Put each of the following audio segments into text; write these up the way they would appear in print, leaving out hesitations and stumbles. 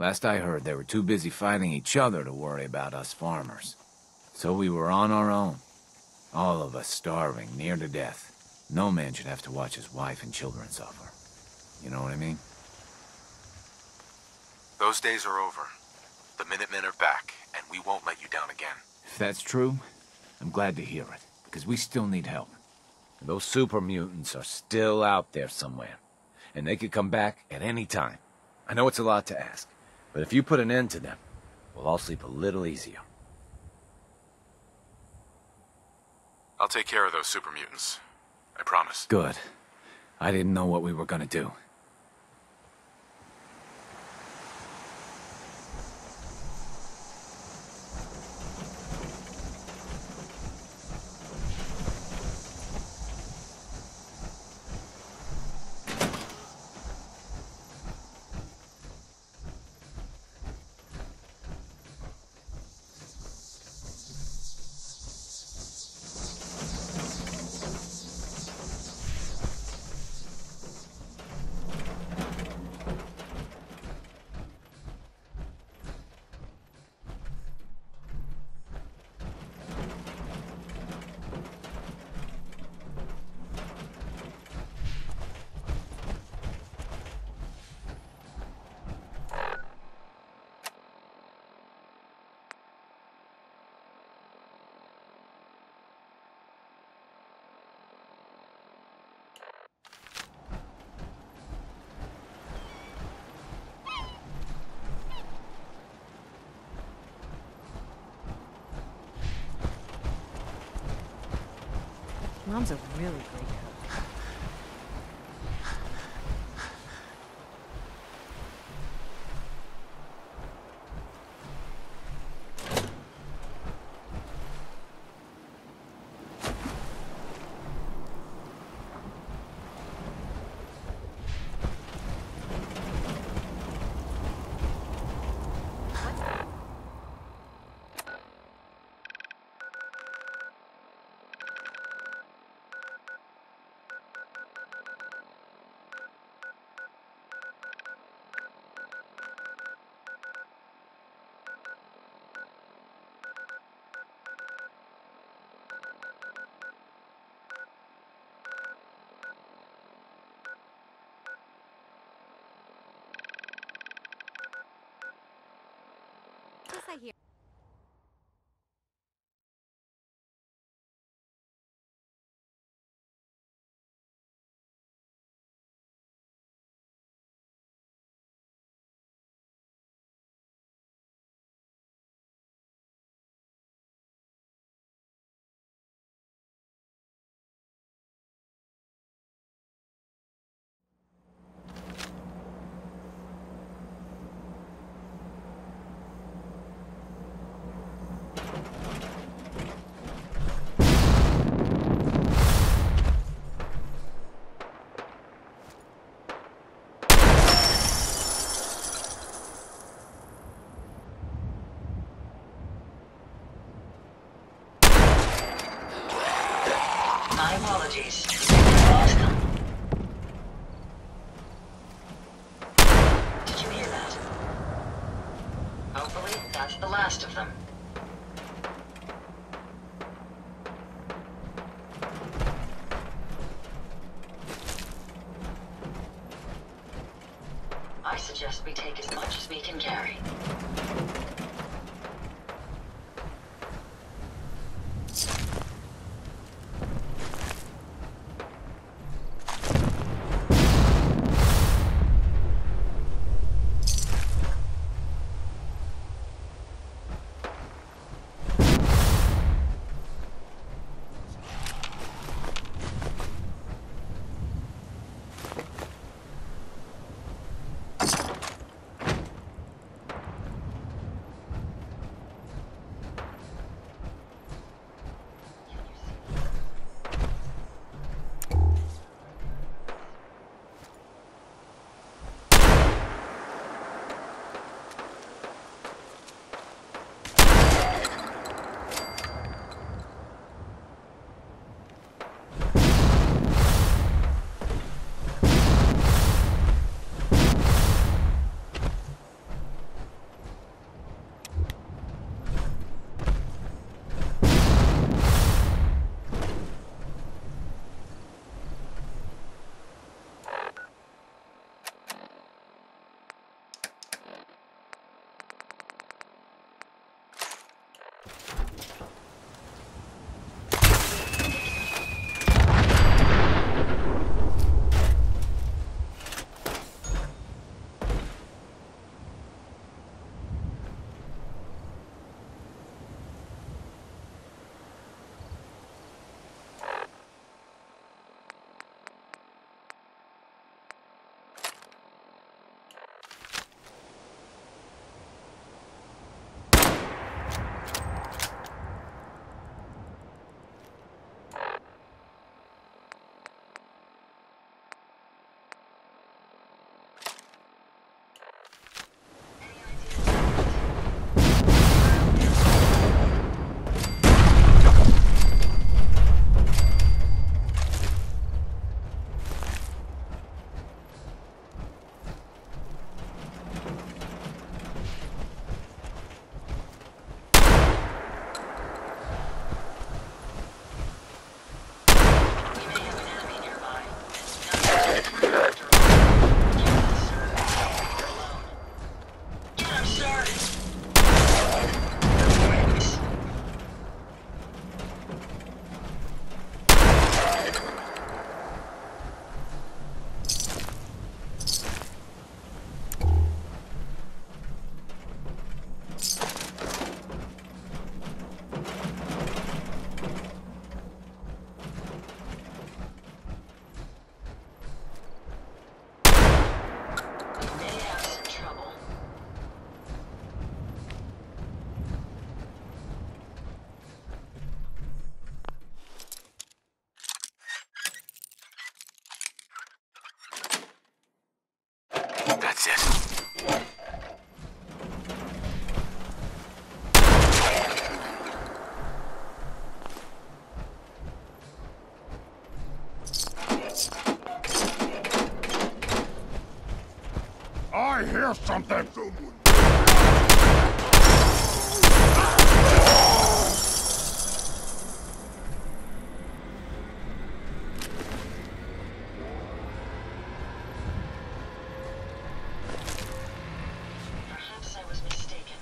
Last I heard, they were too busy fighting each other to worry about us farmers. So we were on our own. All of us starving, near to death. No man should have to watch his wife and children suffer. You know what I mean? Those days are over. The Minutemen are back, and we won't let you down again. If that's true, I'm glad to hear it, because we still need help. Those super mutants are still out there somewhere, and they could come back at any time. I know it's a lot to ask, but if you put an end to them, we'll all sleep a little easier. I'll take care of those super mutants. I promise. Good. I didn't know what we were gonna do. Mom's a really great cook. Yes, I hear. My apologies. Lost them. Did you hear that? Hopefully, that's the last of them. I suggest we take as much as we can carry. That's it. I hear something! Perhaps I was mistaken.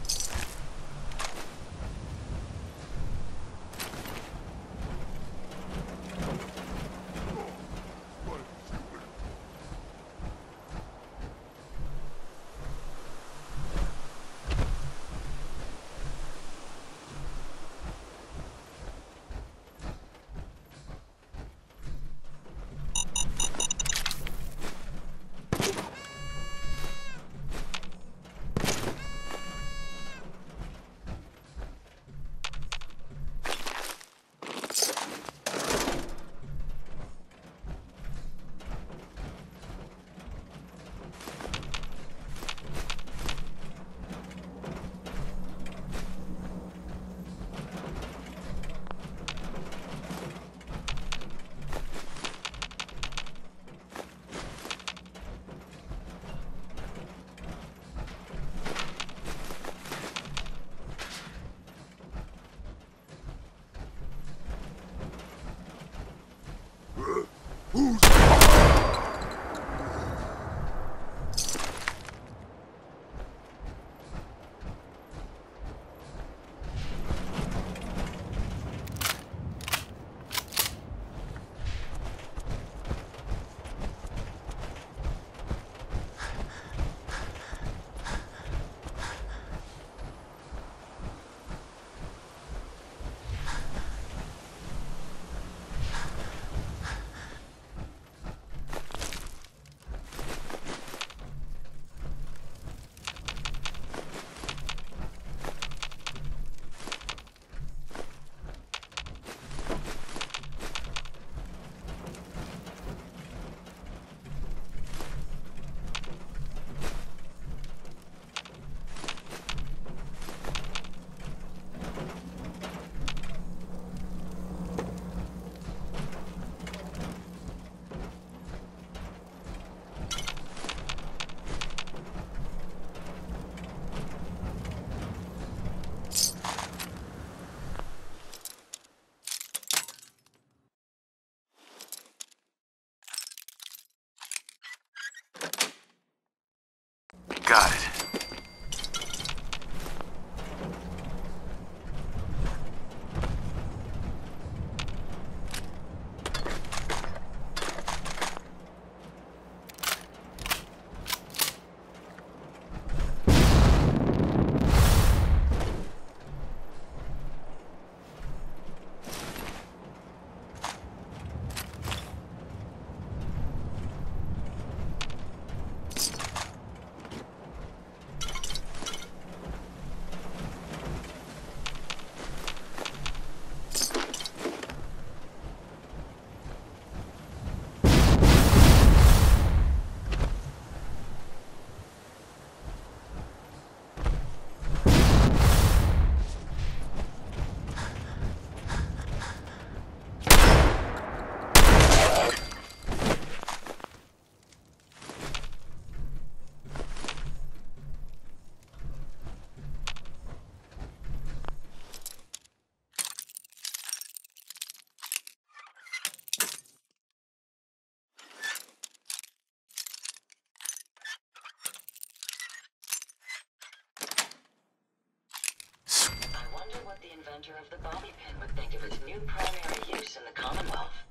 Got it. I wonder what the inventor of the bobby pin would think of its new primary use in the Commonwealth.